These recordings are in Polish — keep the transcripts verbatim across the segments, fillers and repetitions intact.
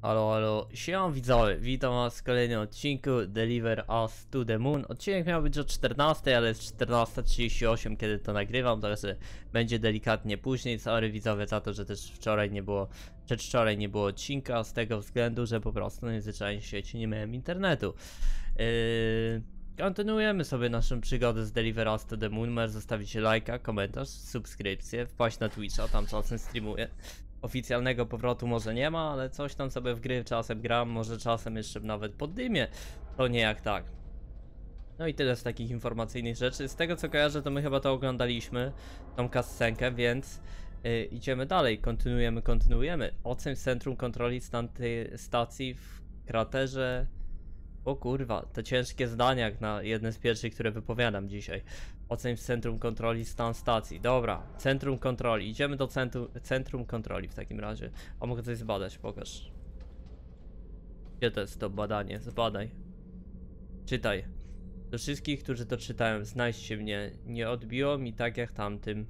Halo, halo, siema widzowie, witam was w kolejnym odcinku Deliver Us to the Moon. Odcinek miał być o czternastej, ale jest czternasta trzydzieści osiem, kiedy to nagrywam, także będzie delikatnie później. Sorry widzowie za to, że też wczoraj nie było, przedwczoraj nie było odcinka, z tego względu, że po prostu najzwyczajniej w świecie nie miałem internetu. Yy... Kontynuujemy sobie naszą przygodę z Deliver Us to the Moon. Możesz zostawić lajka, komentarz, subskrypcję, wpaść na Twitcha, tam czasem streamuję. Oficjalnego powrotu może nie ma, ale coś tam sobie w gry czasem gram, może czasem jeszcze nawet pod dymie. To nie jak tak. No i tyle z takich informacyjnych rzeczy. Z tego co kojarzę, to my chyba to oglądaliśmy, tą cutscenkę, więc yy, idziemy dalej, kontynuujemy, kontynuujemy. Ocen Centrum Kontroli stan stacji w kraterze. O kurwa, te ciężkie zdania jak na jedne z pierwszych, które wypowiadam dzisiaj. Oceń w Centrum Kontroli stan stacji. Dobra, Centrum Kontroli. Idziemy do centrum, centrum Kontroli w takim razie. A mogę coś zbadać, pokaż. Gdzie to jest to badanie? Zbadaj. Czytaj. Do wszystkich, którzy to czytają, znajdźcie mnie. Nie odbiło mi tak jak tamtym.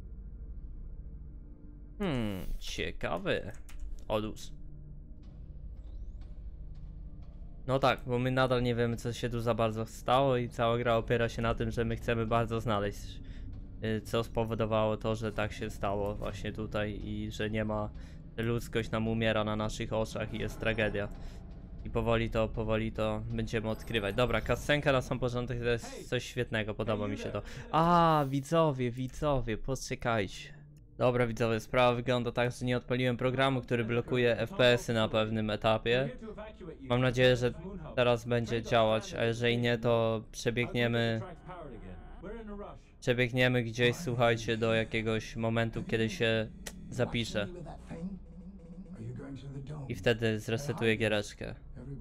Hmm, ciekawe. Odłóż. No tak, bo my nadal nie wiemy, co się tu za bardzo stało i cała gra opiera się na tym, że my chcemy bardzo znaleźć, co spowodowało to, że tak się stało właśnie tutaj i że nie ma, że ludzkość nam umiera na naszych oczach i jest tragedia. I powoli to, powoli to będziemy odkrywać. Dobra, cutscenka na sam początek to jest coś świetnego, podoba mi się to. A, widzowie, widzowie, poczekajcie. Dobra widzowie, sprawa wygląda tak, że nie odpaliłem programu, który blokuje F P S-y na pewnym etapie. Mam nadzieję, że teraz będzie działać, a jeżeli nie, to przebiegniemy Przebiegniemy gdzieś, słuchajcie, do jakiegoś momentu, kiedy się zapisze. I wtedy zresetuję giereczkę.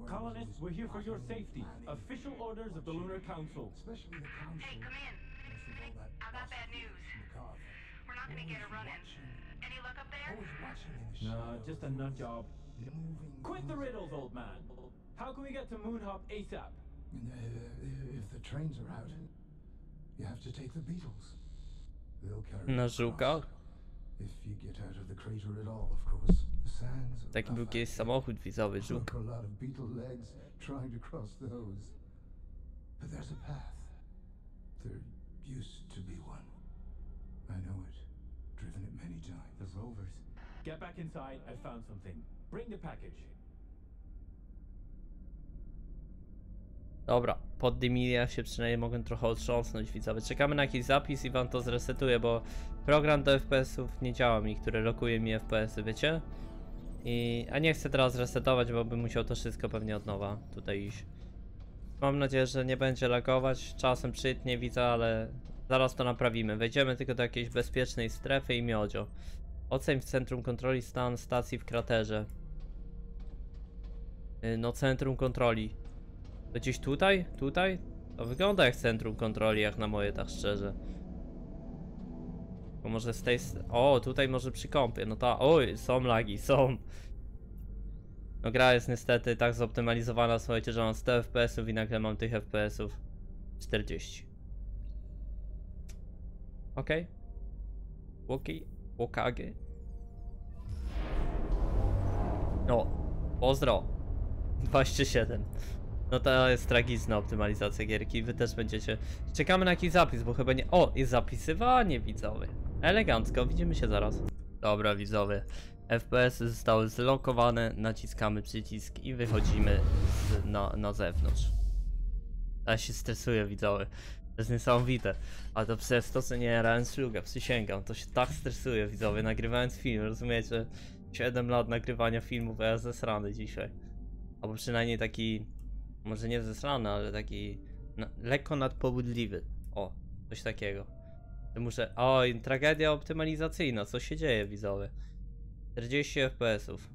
Not gonna get a run-in. Any luck up there? No, just a nut job. Quit the riddles, old man. How can we get to Moonhop ASAP? Uh, if the trains are out, you have to take the Beatles. They'll carry Na you żółkach? across. If you get out of the crater at all, of course. The sands of Taki był Lafayette. kiedyś samochód widzowy, żółk. A lot of beetle legs trying to cross those. But there's a path. There used to be one. I know it. Driven it many times. The Rovers. Get back inside. I found something. Bring the package. Dobra, pod dymilia się przynajmniej mogę trochę otrząsnąć widzowie. Czekamy na jakiś zapis i wam to zresetuję, bo program do F P S-ów nie działa mi, który lokuje mi F P S-y, wiecie? I... A nie chcę teraz resetować, bo bym musiał to wszystko pewnie od nowa tutaj iść. Mam nadzieję, że nie będzie lagować. Czasem przytnie, widzę, ale zaraz to naprawimy. Wejdziemy tylko do jakiejś bezpiecznej strefy i miodzio. Oceń w Centrum Kontroli stan stacji w kraterze. Yy, no Centrum Kontroli. To gdzieś tutaj? Tutaj? To wygląda jak Centrum Kontroli, jak na moje, tak szczerze. Bo może z tej... O, tutaj może przy kąpie. No ta... Oj, są lagi, są. No gra jest niestety tak zoptymalizowana, słuchajcie, że mam sto F P S-ów i nagle mam tych F P S-ów czterdzieści. Okej. Łoki. Łokage. No. Pozdro. dwadzieścia siedem. No to jest tragiczna optymalizacja gierki. Wy też będziecie... Czekamy na jakiś zapis, bo chyba nie... O! Jest zapisywanie widzowie. Elegancko. Widzimy się zaraz. Dobra widzowie. F P S-y zostały zlokowane, naciskamy przycisk i wychodzimy z, na, na zewnątrz. Ja się stresuję widzowie, to jest niesamowite. A to przez to, co nie jarałem szluga, przysięgam, to się tak stresuje widzowie, nagrywając film, rozumiecie? siedem lat nagrywania filmów, a ja zesrany dzisiaj. Albo przynajmniej taki, może nie zesrany, ale taki na, lekko nadpobudliwy. O, coś takiego. To muszę, oj, tragedia optymalizacyjna, co się dzieje widzowie? czterdzieści F P S-ów.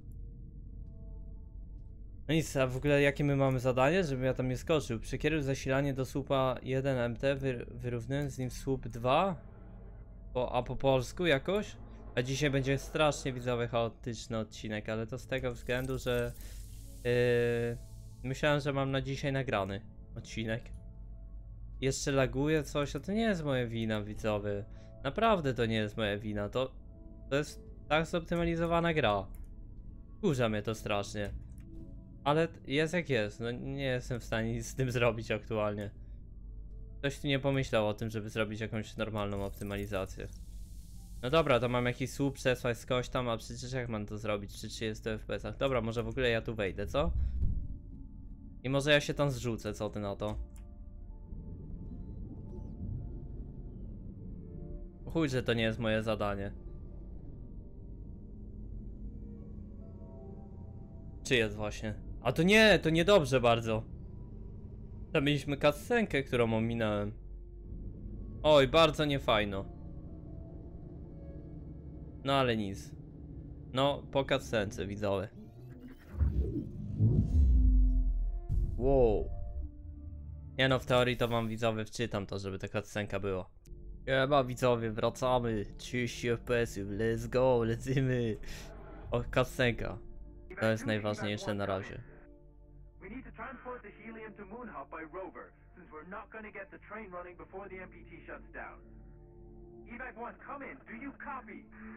No nic, a w ogóle jakie my mamy zadanie, żebym ja tam nie skoczył? Przekieruj zasilanie do słupa jeden M T, wy, wyrównując z nim słup dwa. Po, a po polsku jakoś? A dzisiaj będzie strasznie widzowy chaotyczny odcinek, ale to z tego względu, że yy, myślałem, że mam na dzisiaj nagrany odcinek. Jeszcze laguje coś, a to nie jest moja wina widzowy. Naprawdę to nie jest moja wina, to, to jest tak zoptymalizowana gra. Kurza mnie to strasznie. Ale jest jak jest, no nie jestem w stanie nic z tym zrobić aktualnie. Ktoś tu nie pomyślał o tym, żeby zrobić jakąś normalną optymalizację. No dobra, to mam jakiś słup przesłać skądś tam, a przecież jak mam to zrobić przy trzydziestu F P S-ach? Dobra, może w ogóle ja tu wejdę, co? I może ja się tam zrzucę, co ty na to? Chuj, że to nie jest moje zadanie. Czy jest właśnie? A to nie, to niedobrze bardzo. Tam mieliśmy cutscenkę, którą ominąłem. Oj, bardzo niefajno. No ale nic. No, po cutscence widzowie. Wow. Nie no, w teorii to wam widzowie wczytam to, żeby ta cutscenka była. Chyba widzowie, wracamy. trzydzieści F P S-ów, let's go, lecimy. O, cutscenka. To jest najważniejsze na razie. We need to transport the helium to Moonhop by rover, since we're not going to get the train running before the M P T shuts down. Evac one, come in. Do you copy?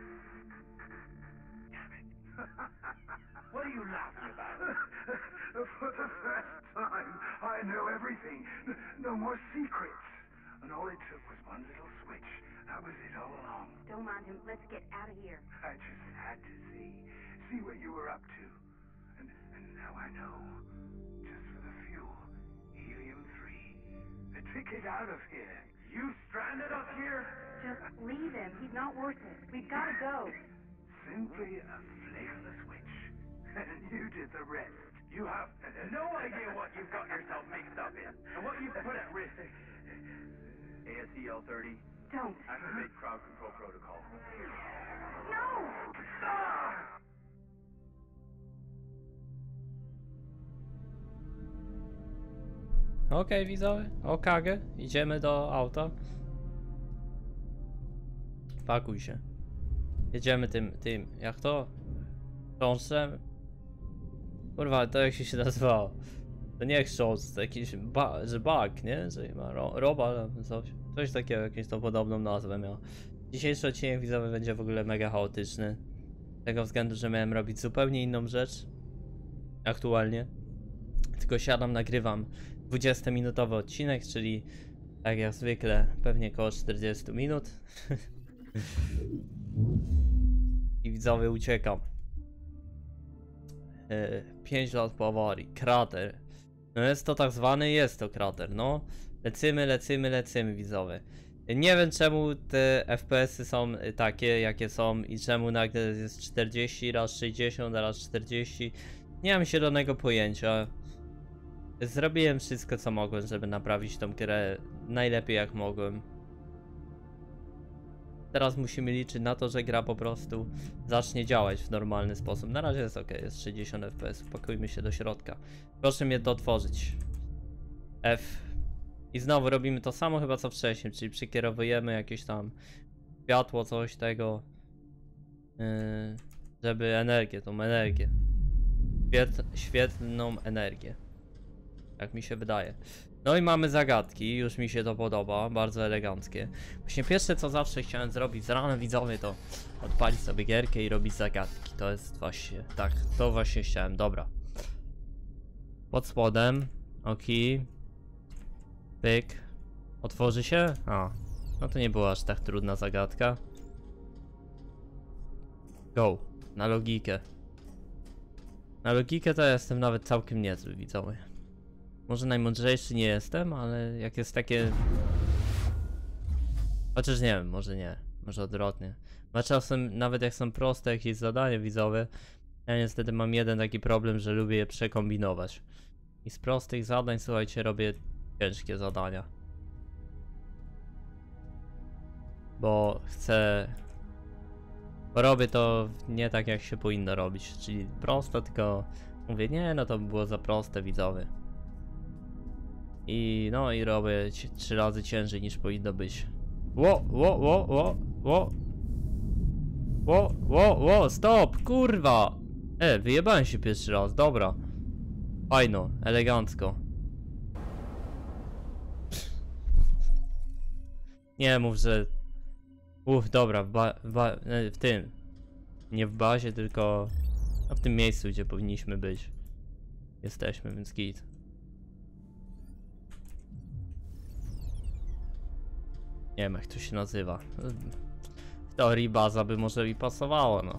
Damn it. What are you laughing about? For the first time, I know everything. N- No more secrets. And all it took was one little switch. That was it all along. Don't mind him. Let's get out of here. I just had to see, see what you were up to. And, and now I know. Just for the fuel, helium three. The ticket out of here. You stranded us here? Just leave him. He's not worth it. We've got to go. Simply a flick of the switch. And you did the rest. You have no idea what you've got yourself mixed up in, and what you've put at risk. A S E L thirty, Don't. activate crowd control protocol. No! Ah! Okej, okay, widzowie, okagę, idziemy do auta. Pakuj się. Jedziemy tym, tym, jak to? Chrząszczem? Kurwa, to jak się się nazywało? To nie chrząszcz, to jakiś ba, że bug, nie? Że ma ro, roba, coś, coś takiego, jakąś tą podobną nazwę miał. Dzisiejszy odcinek widzowy będzie w ogóle mega chaotyczny. Z tego względu, że miałem robić zupełnie inną rzecz. Aktualnie. Tylko siadam, nagrywam dwudziestominutowy odcinek, czyli tak jak zwykle pewnie około czterdzieści minut. I widzowie, uciekam. pięć lat po awarii, krater. No jest to tak zwany, jest to krater, no. Lecimy, lecimy, lecimy, widzowie. Nie wiem czemu te F P S-y są takie, jakie są i czemu nagle jest czterdzieści, raz sześćdziesiąt, raz czterdzieści. Nie mam zielonego pojęcia. Zrobiłem wszystko co mogłem, żeby naprawić tą grę najlepiej jak mogłem. Teraz musimy liczyć na to, że gra po prostu zacznie działać w normalny sposób. Na razie jest ok, jest sześćdziesiąt F P S, pakujmy się do środka. Proszę mnie to otworzyć. F. I znowu robimy to samo chyba co wcześniej, czyli przykierowujemy jakieś tam światło, coś tego. Yy, żeby energię, tą energię. Świet, świetną energię. Jak mi się wydaje. No i mamy zagadki, już mi się to podoba, bardzo eleganckie. Właśnie pierwsze co zawsze chciałem zrobić z rana, widzowie, to odpalić sobie gierkę i robić zagadki. To jest właśnie, tak, to właśnie chciałem, dobra. Pod spodem, oki. Pyk. Otworzy się? A, no to nie była aż tak trudna zagadka. Go, na logikę. Na logikę to ja jestem nawet całkiem niezły, widzowie. Może najmądrzejszy nie jestem, ale jak jest takie... Chociaż nie wiem, może nie, może odwrotnie. Bo czasem, nawet jak są proste jakieś zadania widzowe, ja niestety mam jeden taki problem, że lubię je przekombinować. I z prostych zadań, słuchajcie, robię ciężkie zadania. Bo chcę... Bo robię to nie tak jak się powinno robić, czyli prosto, tylko mówię, nie no to by było za proste, widzowie. I no i robię trzy razy ciężej niż powinno być. Ło, ło, ło, ło, ło. Ło, ło, ło, stop, kurwa. E, wyjebałem się pierwszy raz, dobra. Fajno, elegancko. Nie mów, że... Uff, dobra, w, ba w, ba w tym. Nie w bazie, tylko... w tym miejscu, gdzie powinniśmy być. jesteśmy, więc git. Nie wiem jak to się nazywa. W teorii baza by może mi pasowało, no.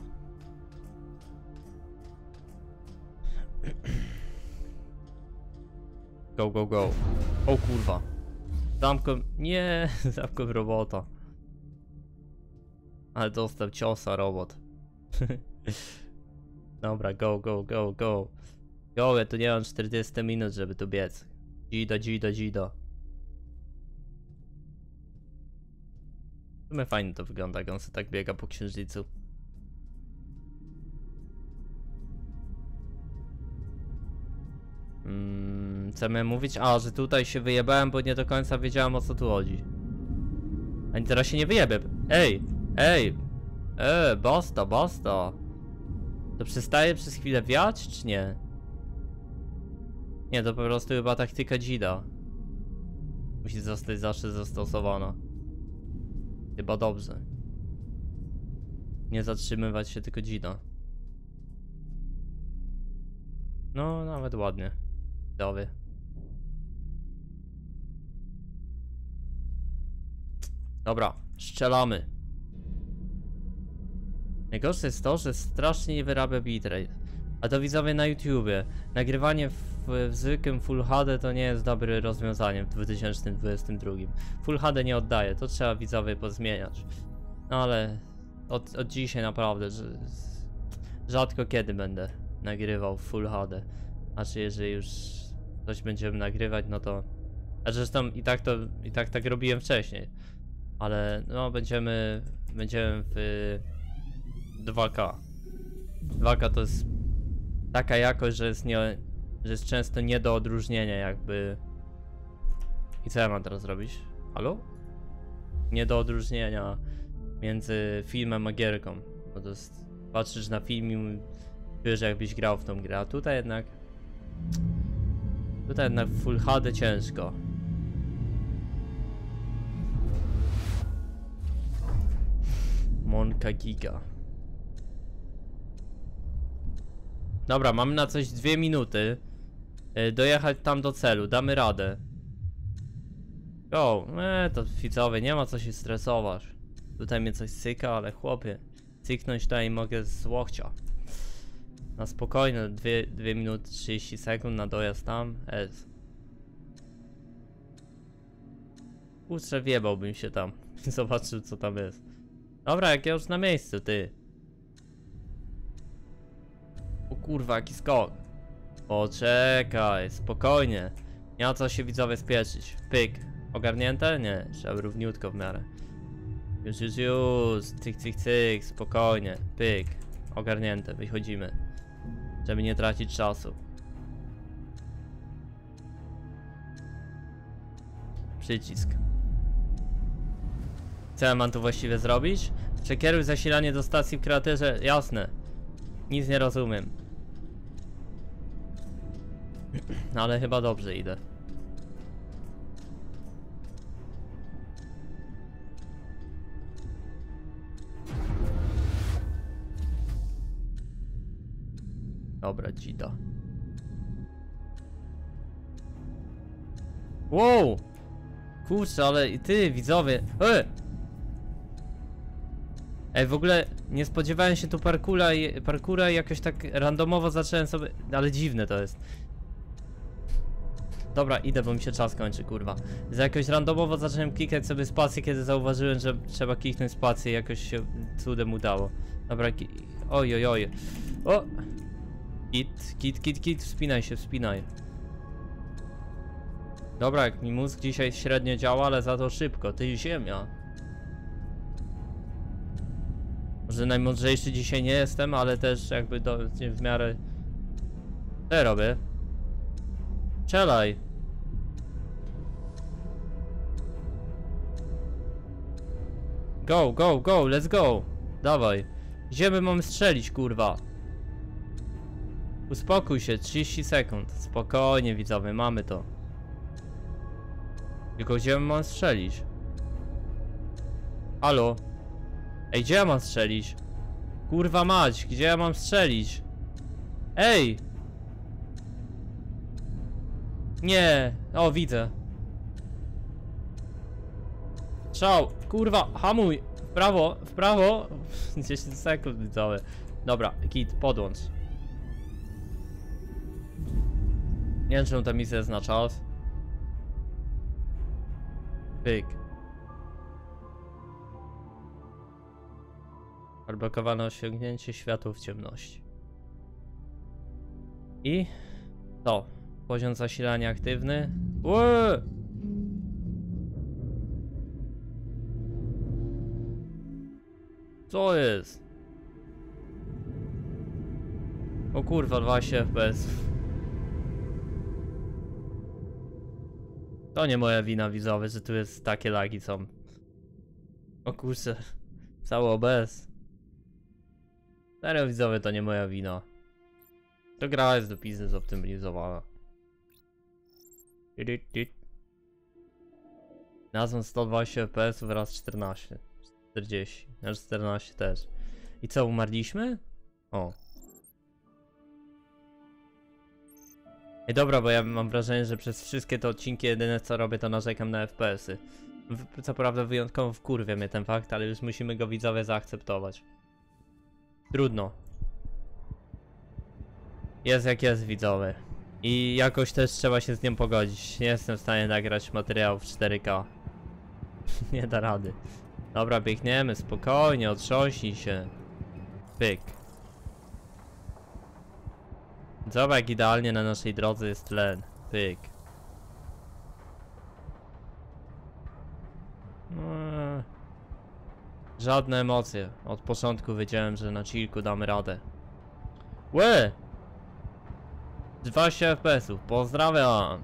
Go, go, go. O kurwa. Zamkłem... Nie, zamkłem robota. Ale dostał ciosa robot. Dobra, go, go, go, go. Go, ja tu nie mam czterdzieści minut, żeby tu biec. Dzido, dzido, dzido. W sumie fajnie to wygląda, jak on sobie tak biega po księżycu. Hmm, co miałem mówić? A, że tutaj się wyjebałem, bo nie do końca wiedziałem, o co tu chodzi. Ani teraz się nie wyjebę. Ej, ej. Eee, basta, basta. To przestaje przez chwilę wiać, czy nie? Nie, to po prostu chyba taktyka dzida. Musi zostać zawsze zastosowana. Chyba dobrze. Nie zatrzymywać się, tylko dzida. No, nawet ładnie. Dowy. Dobra, strzelamy. Najgorsze jest to, że strasznie nie wyrabia bitrate. A to widzowie na YouTubie. Nagrywanie w, w zwykłym Full H D to nie jest dobre rozwiązanie w dwa tysiące dwudziestym drugim. Full H D nie oddaje, to trzeba widzowie pozmieniać. No ale od, od dzisiaj naprawdę, że rzadko kiedy będę nagrywał w Full H D. Znaczy jeżeli już coś będziemy nagrywać, no to... A zresztą i tak to, i tak tak robiłem wcześniej. Ale no będziemy, będziemy w dwa K. dwa K to jest taka jakość, że jest, nie, że jest często nie do odróżnienia jakby. I co ja mam teraz robić? Halo? Nie do odróżnienia między filmem a gierką. Bo to jest, patrzysz na film i czujesz jakbyś grał w tą grę, a tutaj jednak tutaj jednak w Full H D ciężko. Monka giga. Dobra, mamy na coś dwie minuty. Yy, dojechać tam do celu, damy radę. Go, eee, to widzowie, nie ma co się stresować. Tutaj mnie coś cyka, ale chłopie, cyknąć tutaj mogę z łokcia. Na spokojnie, dwie minuty trzydzieści sekund na dojazd tam. Ez. Kurczę, wjebałbym się tam. Zobaczył co tam jest. Dobra, jak ja już na miejscu, ty. O kurwa, jaki skok. Poczekaj, spokojnie. Nie ma co się widzowie spieszyć. Pyk. Ogarnięte? Nie, trzeba równiutko w miarę. Już, już, już. Cyk, cyk, cyk. Spokojnie. Pyk. Ogarnięte, wychodzimy. Żeby nie tracić czasu. Przycisk. Co ja mam tu właściwie zrobić? Przekieruj zasilanie do stacji w kraterze. Jasne. Nic nie rozumiem. No ale chyba dobrze idę. Dobra, dzida. Wow! Kurczę, ale i ty, widzowie. E! Ej, w ogóle nie spodziewałem się tu parkura i parkura i jakoś tak randomowo zacząłem sobie... Ale dziwne to jest. Dobra, idę, bo mi się czas kończy, kurwa. Za jakoś randomowo zacząłem klikać sobie spację, kiedy zauważyłem, że trzeba kliknąć spację i jakoś się cudem udało. Dobra, ki... oj, oj, oj. O! Kit, kit, kit, kit, wspinaj się, wspinaj. Dobra, jak mi mózg dzisiaj średnio działa, ale za to szybko, ty ziemia. Może najmądrzejszy dzisiaj nie jestem, ale też jakby do, w miarę... Co ja robię? Strzelaj. Go, go, go, let's go. Dawaj. Gdzie my mamy strzelić, kurwa? Uspokój się, trzydzieści sekund. Spokojnie, widzowie, mamy to. Tylko gdzie mam strzelić? Halo? Ej, gdzie ja mam strzelić? Kurwa mać, gdzie ja mam strzelić? Ej! Nie! O, widzę. Strzał! Kurwa, hamuj! W prawo, w prawo! dziesięć sekund widzowie. Dobra, Kit, podłącz. Nie wiem, czemu ta misja jest na czas. Pyk. Odblokowane osiągnięcie światło w ciemności. I to. Poziom zasilania aktywny. Łe! Co jest? O kurwa, dwanaście F P S. To nie moja wina, widzowie, że tu jest takie lagi są. O kurczę. Cały O B S. Serio, widzowie, to nie moja wina. To gra jest do pizzy zoptymalizowana. Nazwą sto dwadzieścia F P S wraz czternaście. czterdzieści. Na czternaście też. I co, umarliśmy? O. Ej, dobra, bo ja mam wrażenie, że przez wszystkie te odcinki jedyne co robię to narzekam na F P S-y. Co prawda wyjątkowo wkurwia mnie ten fakt, ale już musimy go widzowie zaakceptować. Trudno. Jest jak jest, widzowie. I jakoś też trzeba się z nią pogodzić. Nie jestem w stanie nagrać materiałów w cztery K. Nie da rady. Dobra, biegniemy, spokojnie, otrząśnij się. Pyk. Zobacz, jak idealnie na naszej drodze jest tlen. Pyk. Eee. Żadne emocje. Od początku wiedziałem, że na chillku damy radę. Łe! dwanaście F P S-ów. Pozdrawiam.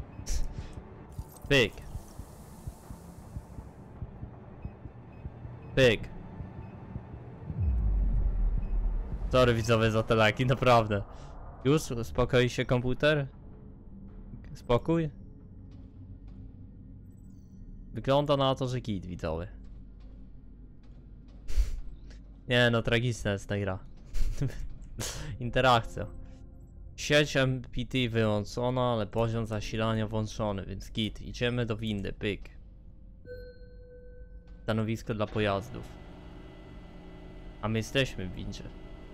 Pyk. Pyk. Sorry widzowie za te laki, naprawdę. Już? Uspokoi się komputer? Spokój? Wygląda na to, że git, widzowie. Nie no, tragiczna jest ta gra. Interakcja. Sieć M P T wyłączona, ale poziom zasilania włączony, więc git. Idziemy do windy, pyk. Stanowisko dla pojazdów. A my jesteśmy w windzie.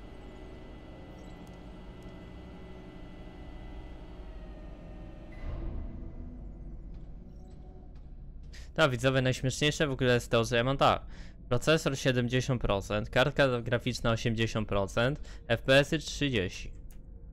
Tak, widzowie, najśmieszniejsze w ogóle jest to, że ja mam tak. Procesor siedemdziesiąt procent, kartka graficzna osiemdziesiąt procent, F P S-y trzydzieści procent.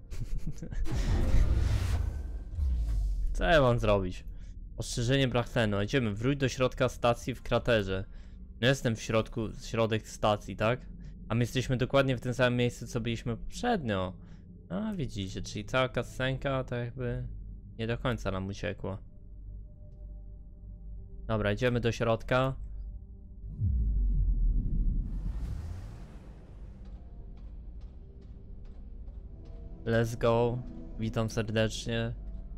Co ja mam zrobić? Ostrzeżenie brak tlenu. Idziemy, wróć do środka stacji w kraterze. No jestem w środku, środek stacji, tak? A my jesteśmy dokładnie w tym samym miejscu, co byliśmy poprzednio. A widzicie, czyli cała kasenka to jakby nie do końca nam uciekła. Dobra, idziemy do środka. Let's go. Witam serdecznie.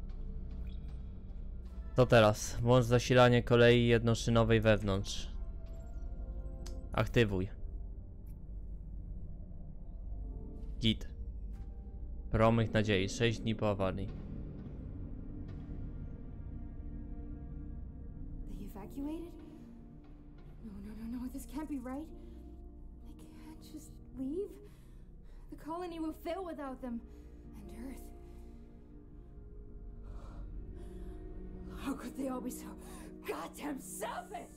To teraz. Włącz zasilanie kolei jednoszynowej wewnątrz. Aktywuj. Git. Promyk nadziei. sześć dni po awarii. They evacuated? No, no, no, no, this can't be right. They can't just leave. The colony will fail without them. And Earth. How could they all be so goddamn selfish?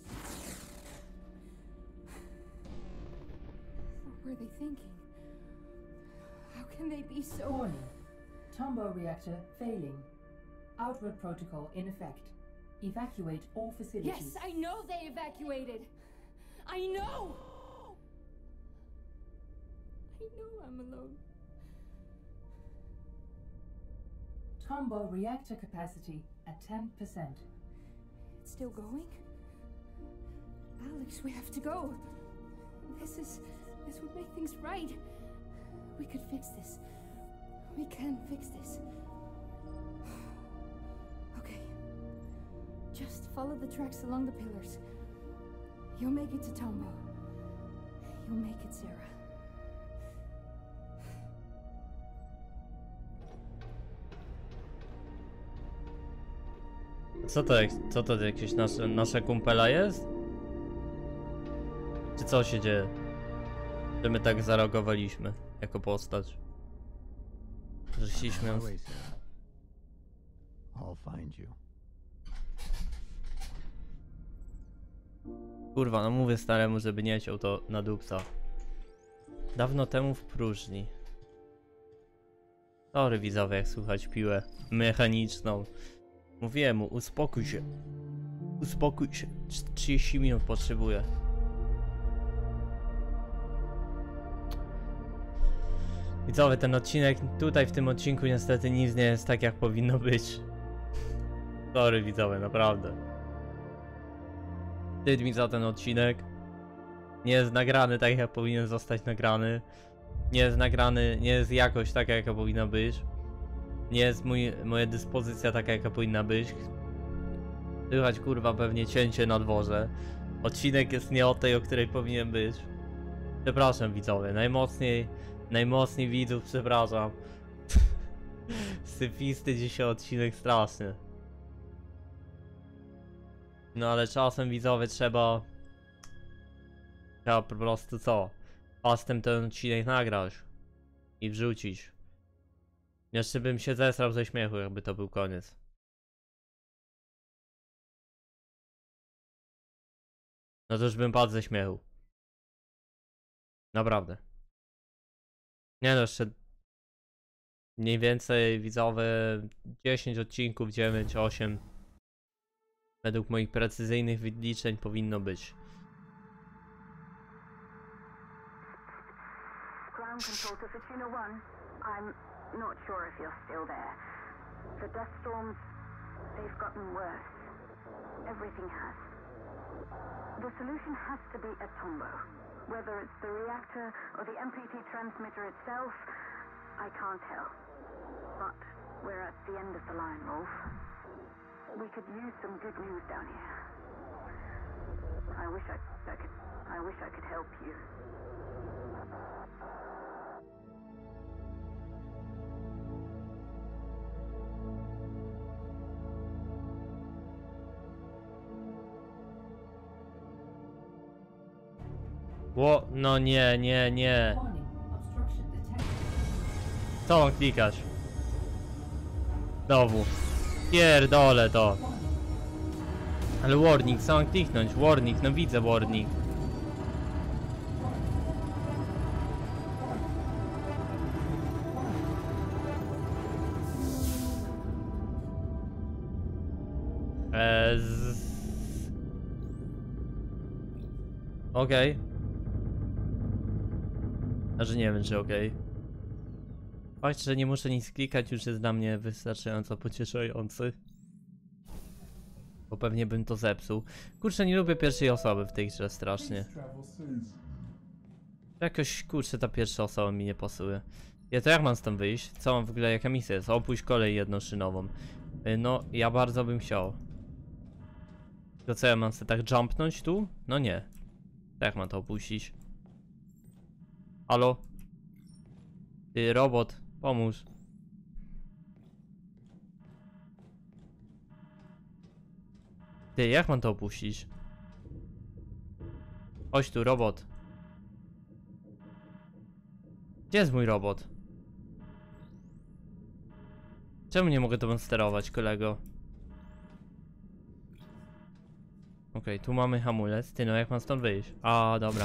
What were they thinking? How can they be so... Warning. Tombow reactor failing. Outward protocol in effect. Evacuate all facilities. Yes, I know they evacuated. I know! I know I'm alone. Tombow reactor capacity at ten percent. It's still going? Alex, we have to go. This is... this would make things right. We could fix this. We can fix this. Okay. Just follow the tracks along the pillars. You'll make it to Tombow. You'll make it, Sarah. Co to, jak- co to jakieś nasze, nasza kumpela jest? Czy co się dzieje? Że my tak zareagowaliśmy jako postać? Że chcieliśmy ją... Away, Sarah. I'll find you. Kurwa, no mówię staremu, żeby nie ciął to na dupca. Dawno temu w próżni. Sorry widzowie, jak słuchać piłę mechaniczną. Mówiłem mu, uspokój się. Uspokój się. trzydzieści minut potrzebuję. Widzowie, ten odcinek, tutaj w tym odcinku niestety nic nie jest tak jak powinno być. Sorry widzowie, naprawdę. Wstyd mi za ten odcinek. Nie jest nagrany tak jak powinien zostać nagrany. Nie jest nagrany, nie jest jakość taka jaka powinna być. Nie jest mój, moja dyspozycja taka jaka powinna być. Słychać kurwa pewnie cięcie na dworze. Odcinek jest nie o tej, o której powinien być. Przepraszam widzowie, najmocniej, najmocniej widzów przepraszam. Syfisty dzisiaj odcinek straszny. No ale czasem widzowie trzeba... Trzeba po prostu co? Fastem ten odcinek nagrać. I wrzucić. Jeszcze bym się zesrał ze śmiechu, jakby to był koniec. No to już bym padł ze śmiechu. Naprawdę. Nie no, jeszcze... Mniej więcej widzowie dziesięć odcinków, dziewięć, osiem. Według moich precyzyjnych wyliczeń powinno być. Ground control to Ficino one. I'm not sure if you're still there. The dust storms, they've gotten worse. Everything has. The solution has to be at Tombo. Whether it's the reactor or the M P T transmitter itself, I can't tell. But we're at the end of the line, Rolf. We could use some good news down here. I wish I, I could. I wish I could help you. Ło, no nie, nie, nie. Warning. Obstruction detected. Co mam klikać? Znowu. Pierdolę to. Ale warning, co mam kliknąć? Warning, no widzę warning. Eee, z... Okej. Okay. Znaczy nie wiem czy okej. Okay. Fakt, że nie muszę nic klikać już jest dla mnie wystarczająco pocieszający. Bo pewnie bym to zepsuł. Kurczę, nie lubię pierwszej osoby w tej grze strasznie. Jakoś kurczę ta pierwsza osoba mi nie pasuje. Ja to jak mam stąd wyjść? Co mam w ogóle, jaka misja jest? Opuść kolej jednoszynową. No, ja bardzo bym chciał. To co, ja mam sobie tak jumpnąć tu? No nie. Jak mam to opuścić? Halo? Ty, robot, pomóż. Ty, jak mam to opuścić? Chodź tu, robot. Gdzie jest mój robot? Czemu nie mogę tobą sterować, kolego? Okej, okay, tu mamy hamulec. Ty, no jak mam stąd wyjść? A, dobra.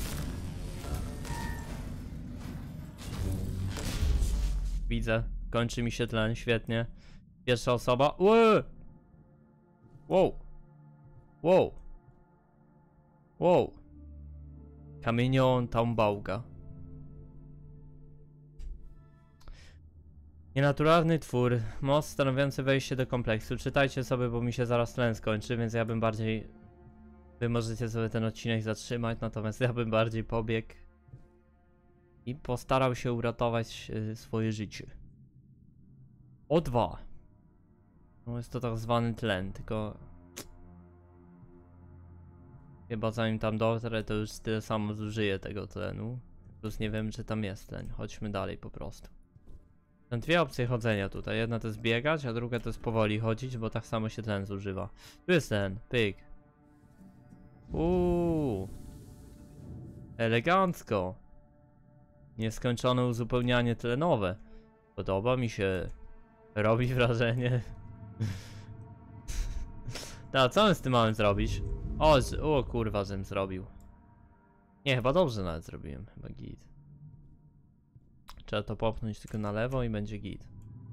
Widzę. Kończy mi się tlen, świetnie. Pierwsza osoba. Ue! Wow. Wow. Wow. Kamienion Tambauga. Nienaturalny twór. Most stanowiący wejście do kompleksu. Czytajcie sobie, bo mi się zaraz tlen skończy, więc ja bym bardziej... Wy możecie sobie ten odcinek zatrzymać, natomiast ja bym bardziej pobiegł i postarał się uratować y, swoje życie. O dwa. No jest to tak zwany tlen, tylko... Chyba zanim tam dotrę, to już tyle samo zużyję tego tlenu. Plus nie wiem, czy tam jest tlen. Chodźmy dalej po prostu. Są dwie opcje chodzenia tutaj. Jedna to jest biegać, a druga to jest powoli chodzić, bo tak samo się ten zużywa. Tu jest ten, pyk. Uuu. Elegancko. Nieskończone uzupełnianie tlenowe. Podoba mi się. Robi wrażenie. Tak, co my z tym mamy zrobić? O, o kurwa, żem zrobił. Nie, chyba dobrze nawet zrobiłem. Chyba git. Trzeba to popchnąć tylko na lewo i będzie git.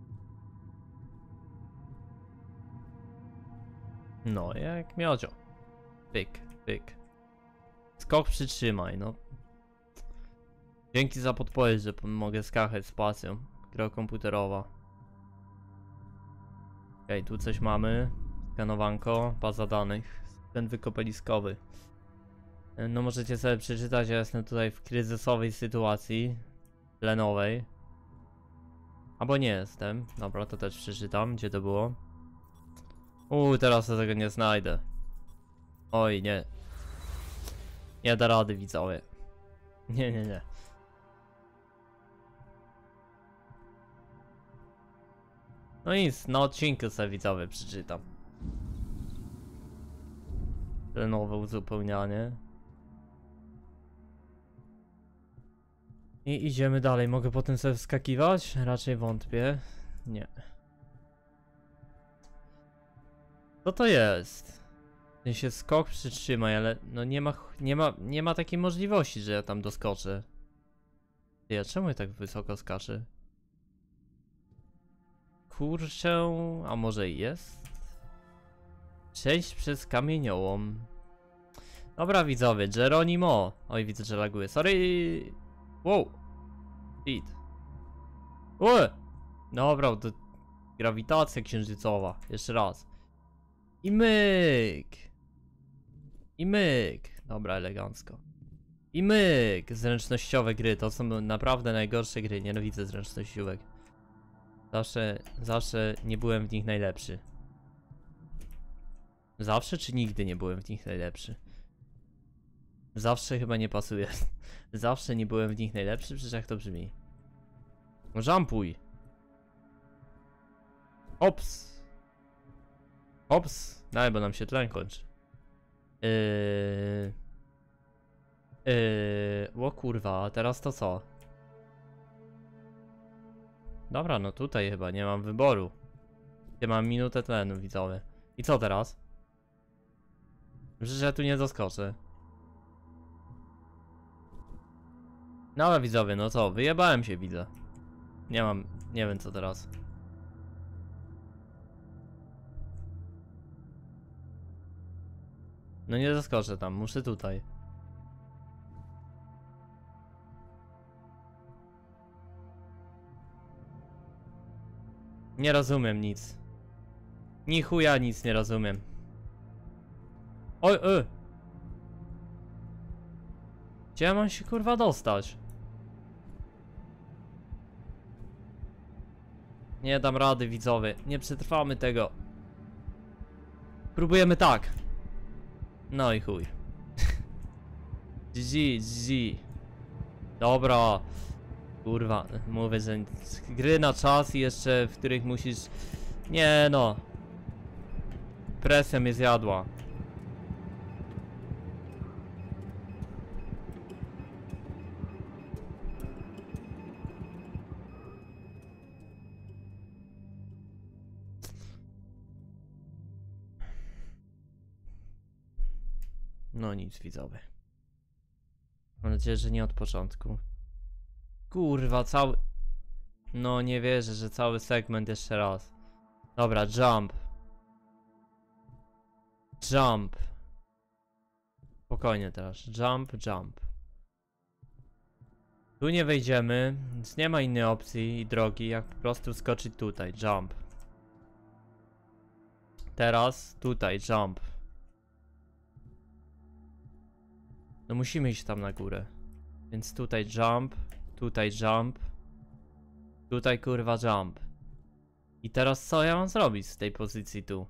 No, jak miodzio. Pyk, pyk. Skok przytrzymaj, no. Dzięki za podpowiedź, że mogę skakać z pasją. Gra komputerowa. Okej, okay, tu coś mamy. Skanowanko, baza danych. Ten wykopaliskowy. No możecie sobie przeczytać, ja jestem tutaj w kryzysowej sytuacji tlenowej. Albo nie jestem. Dobra, to też przeczytam, gdzie to było. Uuu, teraz to tego nie znajdę. Oj, nie. Nie da rady, widzowie. Nie, nie, nie. No nic, na odcinku sobie widzowie przeczytam. Tlenowe uzupełnianie. I idziemy dalej. Mogę potem sobie wskakiwać? Raczej wątpię. Nie. Co to jest? Ten się skok przytrzymaj, ale no nie ma, nie ma, nie ma takiej możliwości, że ja tam doskoczę. Ja czemu ja tak wysoko skaczę? Kurczę, a może i jest? Przejść przez kamieniołom. Dobra widzowie, Geronimo. Oj, widzę, że laguje. Sorry. Wow. Hit. Ue. Dobra, to grawitacja księżycowa. Jeszcze raz. I myk. I myk. Dobra, elegancko. I myk. Zręcznościowe gry. To są naprawdę najgorsze gry. Nienawidzę zręcznościówek. Zawsze, zawsze nie byłem w nich najlepszy. Zawsze czy nigdy nie byłem w nich najlepszy? Zawsze chyba nie pasuje. Zawsze nie byłem w nich najlepszy, przecież jak to brzmi. Jumpuj. Ops. Ops. Daj, bo nam się tlen kończy. Yy... Yy... O kurwa, a teraz to co? Dobra, no tutaj chyba nie mam wyboru. Ja mam minutę tlenu, widzowie. I co teraz? Przecież ja tu nie doskoczę. No ale widzowie, no co? Wyjebałem się, widzę. Nie mam, nie wiem co teraz. No nie doskoczę tam, muszę tutaj. Nie rozumiem nic. Ni chuja nic nie rozumiem. Oj, y. Gdzie ja mam się kurwa dostać? Nie dam rady, widzowie. Nie przetrwamy tego. Próbujemy tak. No i chuj. G G, G G. Dobra. Kurwa, mówię, że gry na czas i jeszcze w których musisz... Nie no. Presja mnie zjadła. No nic, widzowie. Mam nadzieję, że nie od początku. Kurwa, cały... No nie wierzę, że cały segment jeszcze raz. Dobra, jump. Jump. Spokojnie teraz. Jump, jump. Tu nie wejdziemy, więc nie ma innej opcji i drogi, jak po prostu skoczyć tutaj. Jump. Teraz tutaj, jump. No musimy iść tam na górę. Więc tutaj jump. Tutaj jump. Tutaj kurwa jump. I teraz co ja mam zrobić z tej pozycji tu?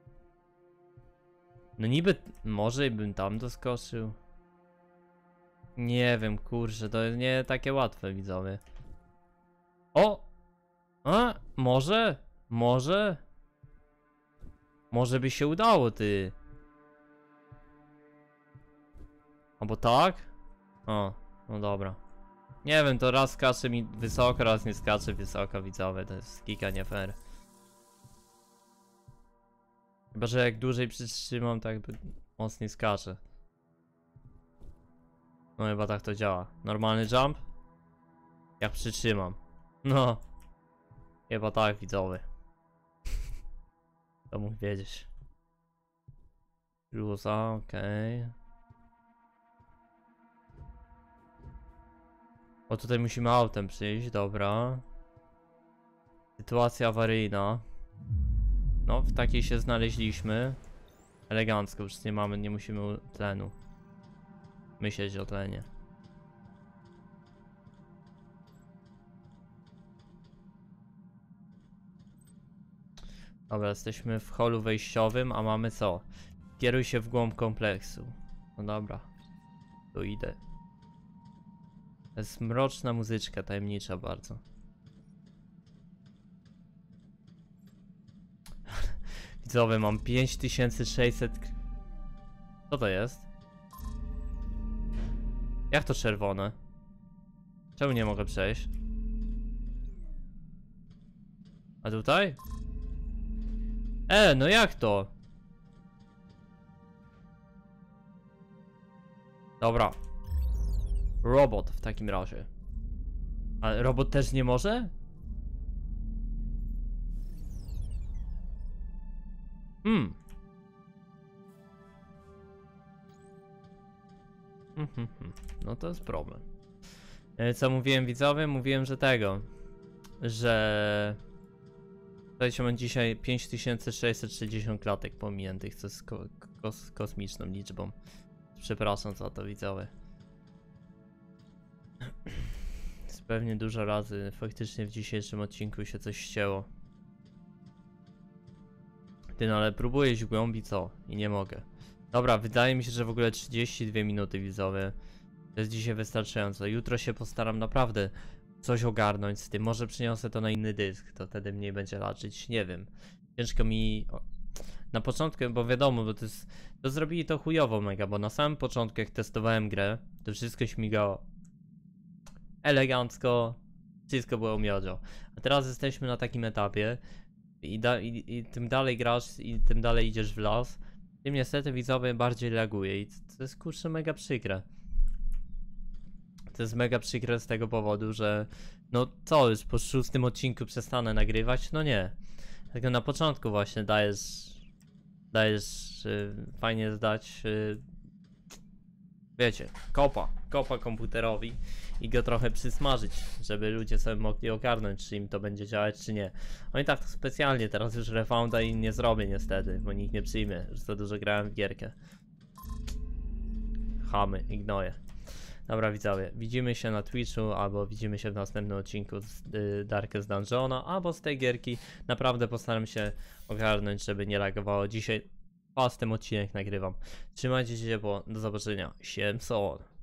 No niby może bym tam doskoczył. Nie wiem, kurczę, to nie takie łatwe, widzowie. O! A, może? Może? Może by się udało, ty. Albo tak? O, no dobra. Nie wiem, to raz skacze mi wysoko, raz nie skacze wysoko, widzowie. To jest kika nie fair. Chyba, że jak dłużej przytrzymam, to jakby mocniej skacze. No chyba tak to działa. Normalny jump? Jak przytrzymam. No. Chyba tak, widzowie. To mógł wiedzieć. Luza, okej. Okay. O, tutaj musimy autem przyjść, dobra. Sytuacja awaryjna. No, w takiej się znaleźliśmy. Elegancko, już nie mamy, nie musimy tlenu myśleć o tlenie. Dobra, jesteśmy w holu wejściowym, a mamy co? Kieruj się w głąb kompleksu. No dobra, tu idę. To jest mroczna muzyczka, tajemnicza bardzo. Widzowie, mam pięć tysięcy sześćset... Co to jest? Jak to czerwone? Czemu nie mogę przejść? A tutaj? E, no jak to? Dobra. Robot w takim razie. Ale robot też nie może? Hmm. No to jest problem. Co mówiłem, widzowie? Mówiłem, że tego, że słuchajcie, mam dzisiaj pięć tysięcy sześćset sześćdziesiąt klatek pominiętych, co jest ko kos kosmiczną liczbą. Przepraszam za to, widzowie. Pewnie dużo razy faktycznie w dzisiejszym odcinku się coś ścięło. Ty, no ale próbuję iść w głębi, co? I nie mogę. Dobra, wydaje mi się, że w ogóle trzydzieści dwie minuty, widzowie. To jest dzisiaj wystarczająco. Jutro się postaram naprawdę coś ogarnąć z tym. Może przyniosę to na inny dysk, to wtedy mniej będzie laczyć. Nie wiem. Ciężko mi... O. Na początku, bo wiadomo, bo to jest... To zrobili to chujowo mega, bo na samym początku jak testowałem grę, to wszystko śmigało elegancko, wszystko było miodzio. A teraz jesteśmy na takim etapie i, da, i, i tym dalej grasz i tym dalej idziesz w las, tym niestety, widzowie, bardziej laguje i to jest, kurczę, mega przykre. To jest mega przykre z tego powodu, że no co, już po szóstym odcinku przestanę nagrywać? No nie. Tylko na początku właśnie dajesz, dajesz yy, fajnie zdać, yy, wiecie, kopa, kopa komputerowi i go trochę przysmażyć, żeby ludzie sobie mogli ogarnąć, czy im to będzie działać, czy nie. No i tak to specjalnie, teraz już refounda i nie zrobię niestety, bo nikt nie przyjmie, że za dużo grałem w gierkę. Chamy, ignoję. Dobra, widzowie, widzimy się na Twitchu, albo widzimy się w następnym odcinku z y, Darkest Dungeona, albo z tej gierki. Naprawdę postaram się ogarnąć, żeby nie lagowało. Dzisiaj fastem odcinek nagrywam. Trzymajcie się ciepło, do zobaczenia. Siemson.